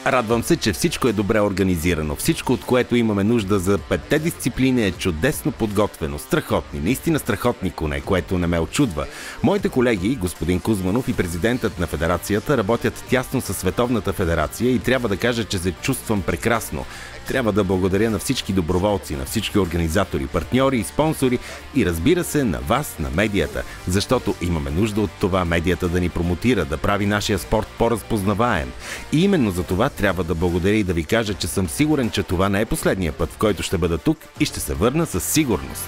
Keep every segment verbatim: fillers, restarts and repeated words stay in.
Радвам се, че всичко е добре организирано. Всичко, от което имаме нужда за петте дисциплини, е чудесно подготвено. Страхотни, наистина страхотни коне, което не ме очудва. Моите колеги, господин Кузманов и президентът на федерацията, работят тясно със Световната федерация и трябва да кажа, че се чувствам прекрасно. Трябва да благодаря на всички доброволци, на всички организатори, партньори и спонсори и разбира се на вас, на медията, защото имаме нужда от това медията да ни промотира, да прави нашия спорт по-разпознаваем. И именно за това трябва да благодаря и да ви кажа, че съм сигурен, че това не е последния път, в който ще бъда тук и ще се върна със сигурност.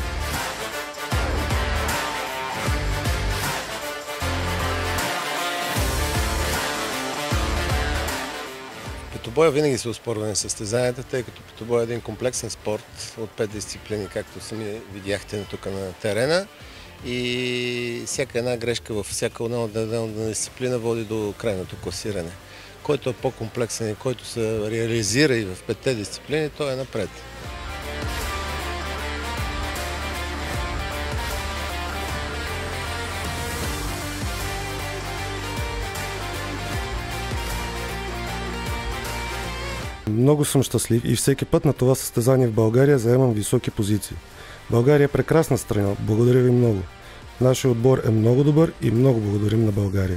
Петобоя винаги се оспорва на състезанията, тъй като петобоя е един комплексен спорт от пет дисциплини, както сами видяхте тук на терена. И всяка една грешка във всяка една дисциплина води до крайното класиране. Който е по-комплексен и който се реализира и в петте дисциплини, той е напред. Много съм щастлив и всеки път на това състезание в България заемам високи позиции. България е прекрасна страна, благодаря ви много. Нашият отбор е много добър и много благодарим на България.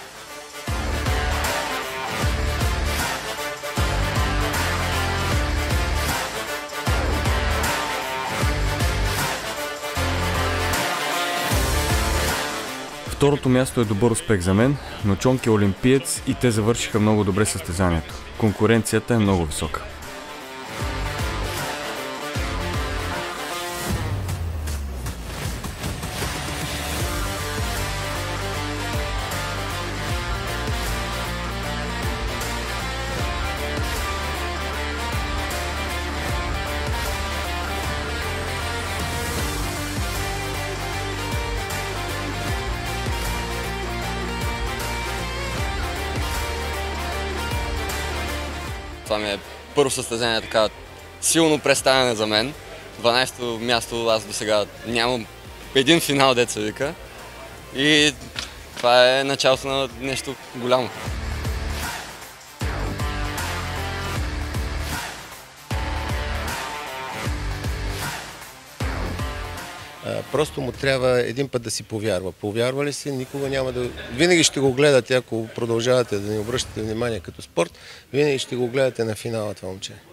Второто място е добър успех за мен, но Чонки е олимпиец и те завършиха много добре състезанието. Конкуренцията е много висока. Това ми е първо състезание, така силно представяне за мен. дванадесето място, аз до сега нямам един финал, деца вика. И това е началото на нещо голямо. Просто му трябва един път да си повярва. Повярва ли си, никога няма да... Винаги ще го гледате, ако продължавате да ни обръщате внимание като спорт, винаги ще го гледате на финала това момче.